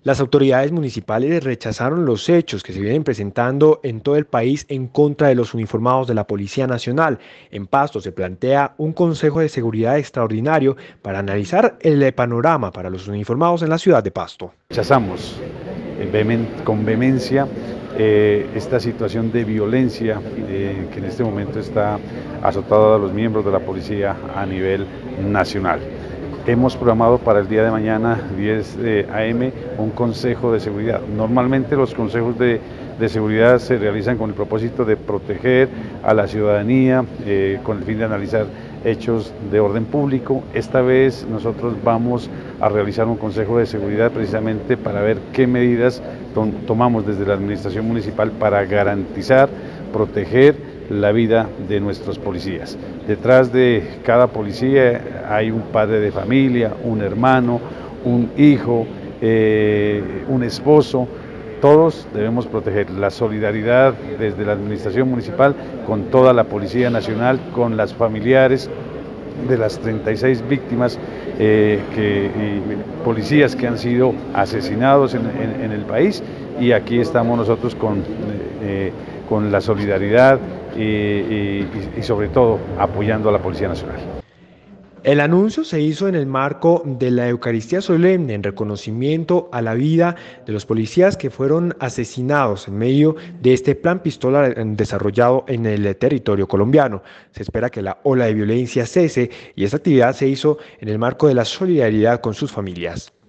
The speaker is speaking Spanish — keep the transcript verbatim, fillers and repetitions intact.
Las autoridades municipales rechazaron los hechos que se vienen presentando en todo el país en contra de los uniformados de la Policía Nacional. En Pasto se plantea un Consejo de Seguridad extraordinario para analizar el panorama para los uniformados en la ciudad de Pasto. Rechazamos eh, con vehemencia eh, esta situación de violencia eh, que en este momento está azotada a los miembros de la policía a nivel nacional. Hemos programado para el día de mañana, diez a eme, un consejo de seguridad. Normalmente los consejos de, de seguridad se realizan con el propósito de proteger a la ciudadanía, eh, con el fin de analizar hechos de orden público. Esta vez nosotros vamos a realizar un consejo de seguridad precisamente para ver qué medidas tomamos desde la administración municipal para garantizar, proteger la vida de nuestros policías. Detrás de cada policía hay un padre de familia, un hermano, un hijo, eh, un esposo. Todos debemos proteger la solidaridad desde la administración municipal con toda la Policía Nacional, con las familiares de las treinta y seis víctimas, eh, que, y policías que han sido asesinados en, en, en el país, y aquí estamos nosotros con, eh, con la solidaridad y, y, y sobre todo apoyando a la Policía Nacional. El anuncio se hizo en el marco de la Eucaristía Solemne en reconocimiento a la vida de los policías que fueron asesinados en medio de este plan pistola desarrollado en el territorio colombiano. Se espera que la ola de violencia cese y esta actividad se hizo en el marco de la solidaridad con sus familias.